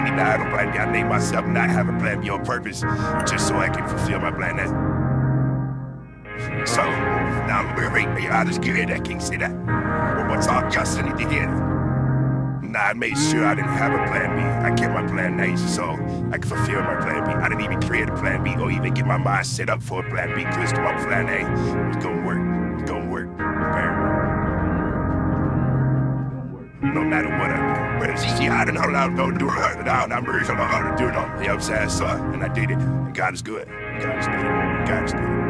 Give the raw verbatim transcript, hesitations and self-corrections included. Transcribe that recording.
need me to have a plan B. I made myself not have a plan B on purpose, just so I can fulfill my plan A. So, now wait, wait, I just get that, can't say that. One more time, just need to hear it. Nah, I made sure I didn't have a plan B. I kept my plan A so I could fulfill my plan B. I didn't even create a plan B or even get my mind set up for a plan B, because my plan A was gonna work. It's gonna work. No matter what I do. But it's easy, I don't know how to do it. I'm really don't know how to do it. You know what I'm saying? So, and I did it. And God is good. God is good. God is good.